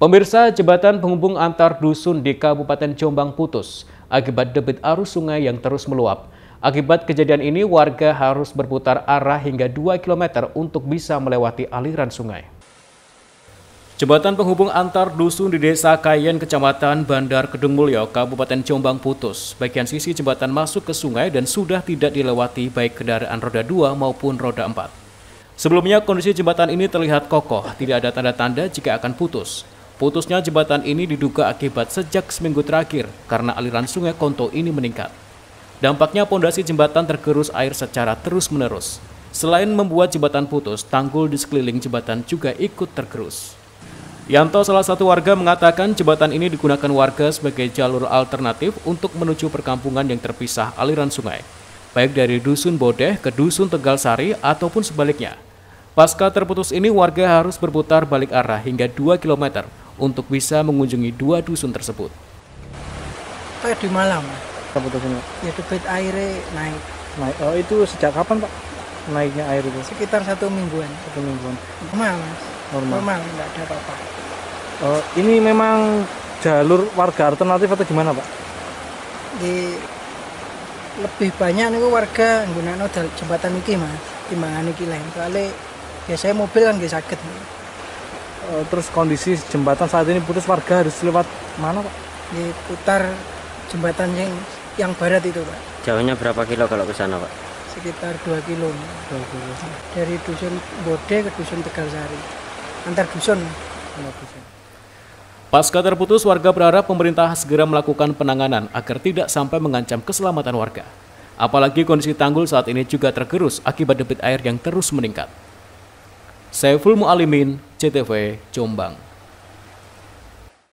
Pemirsa, jembatan penghubung antar dusun di Kabupaten Jombang putus akibat debit arus sungai yang terus meluap. Akibat kejadian ini, warga harus berputar arah hingga 2 km untuk bisa melewati aliran sungai. Jembatan penghubung antar dusun di Desa Kayen, Kecamatan Bandar Kedung Mulyo, Kabupaten Jombang putus. Bagian sisi jembatan masuk ke sungai dan sudah tidak dilewati baik kendaraan roda 2 maupun roda 4. Sebelumnya, kondisi jembatan ini terlihat kokoh, tidak ada tanda-tanda jika akan putus. Putusnya jembatan ini diduga akibat sejak seminggu terakhir karena aliran sungai Konto ini meningkat. Dampaknya pondasi jembatan tergerus air secara terus-menerus. Selain membuat jembatan putus, tanggul di sekeliling jembatan juga ikut tergerus. Yanto, salah satu warga, mengatakan jembatan ini digunakan warga sebagai jalur alternatif untuk menuju perkampungan yang terpisah aliran sungai, baik dari Dusun Bodeh ke Dusun Tegal Sari ataupun sebaliknya. Pasca terputus ini, warga harus berputar balik arah hingga 2 km untuk bisa mengunjungi 2 dusun tersebut. Kayak di malam. Terputusnya? Ya, debit airnya naik. Oh, itu sejak kapan, Pak? Naiknya air itu? Sekitar 1 mingguan. 1 mingguan. Normal, Mas. Normal, enggak ada apa-apa. Ini memang jalur warga alternatif atau gimana, Pak? Lebih banyak nih warga menggunakan jembatan ini, Mas. Timbangan ini lain. Soalnya biasanya mobil kan nggak sakit. Terus kondisi jembatan saat ini putus, warga harus lewat mana, Pak? Diputar jembatan yang barat itu, Pak. Jauhnya berapa kilo kalau ke sana, Pak? Sekitar 2 kilo. Dari Dusun Bode ke Dusun Tegal Sari. Antar dusun. Pasca terputus, warga berharap pemerintah segera melakukan penanganan agar tidak sampai mengancam keselamatan warga. Apalagi kondisi tanggul saat ini juga tergerus akibat debit air yang terus meningkat. Saiful Mu'alimin, CTV, Jombang.